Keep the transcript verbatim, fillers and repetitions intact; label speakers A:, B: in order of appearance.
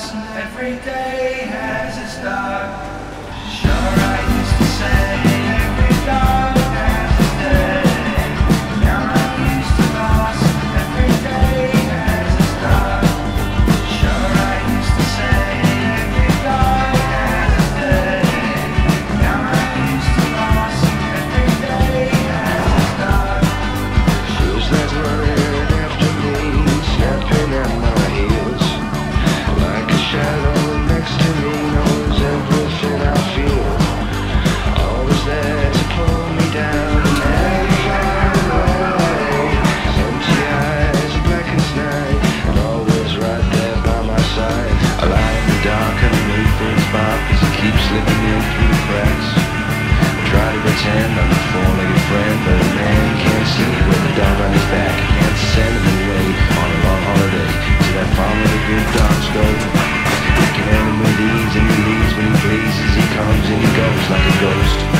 A: loss. Every day has its dark. Sure, I used to say every dog has its day. Now I'm used to loss. Every day has its dark. Sure, I used to say every dog has its day. Now I'm used to loss. Every day has its dark.
B: Feels like running after me, snapping at my heels. Like a shadow next to me knows everything I feel. Always there to pull me down and never far away. Empty eyes, black as night, and always right there by my side. I lie in the dark underneath his bark as he keeps slipping in through the cracks. I try to pretend I'm a four-legged friend, but a man can't see with a dog on his back. He can't send him away on a long holiday to that farm where the good dogs go. He can end him with ease and he leaves when he pleases. He comes and he goes like a ghost.